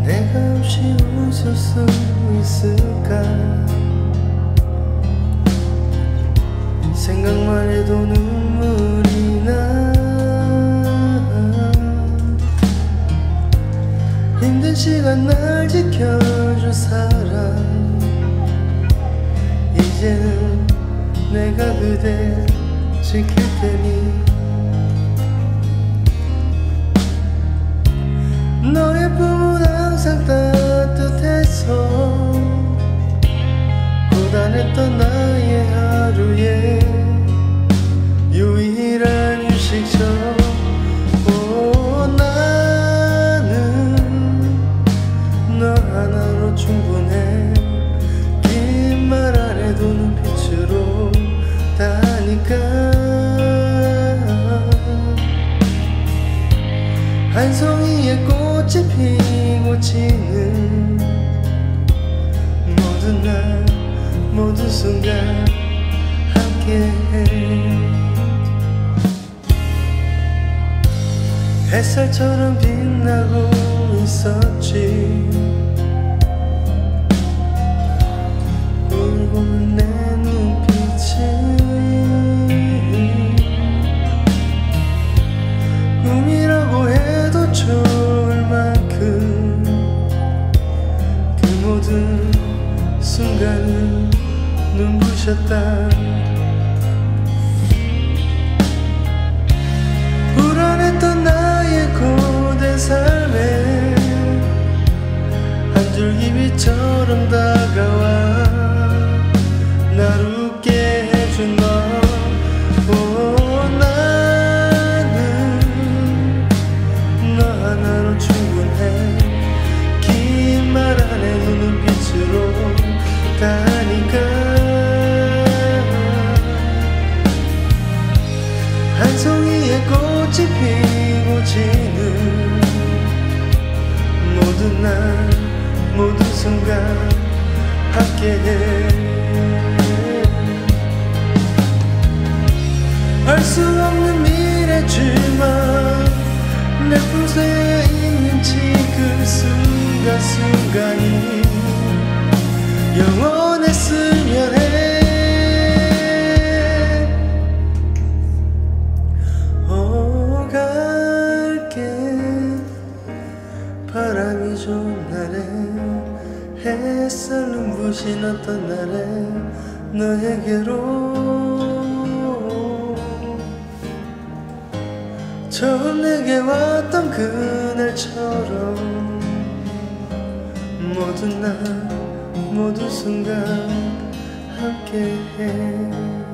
내가 없이 웃을 수 있을까? 생각만 해도 눈물이 나. 힘든 시간 날 지켜줄 사람, 이제는 내가 그댈 지킬 테니. 너의 품은 항상 따뜻해서 고단했던 나의 하루에 유일한 휴식처. 나는 너 하나로 충분해. 긴 말 안 해도 눈빛으로 다 아니까. 한 송이의 꽃이 피고 지는 모든 날 모든 순간 함께해. 햇살처럼 빛나고 있었지. 울고는 내 눈빛이 꿈이라고 해도 좋을 만큼 그 모든 순간은 눈부셨다. 불안했던 나의 고된 삶에 한 줄기 빛처럼 다가와 날 웃게 해준 너. 나는 너 하나로 충분해. 긴 말 안 해도 눈빛으로 다 아니까. 한 송이의 꽃이 피고 지는 모든 날 모든 순간 함께해. 알 수 없는 미래지만 내 품새에 있는 지금 순간순간이 영원했으면 해. 바람이 좋은 날에 햇살 눈부신 어떤 날에 너에게로 처음 내게 왔던 그날처럼 모든 날 모든 순간 함께해.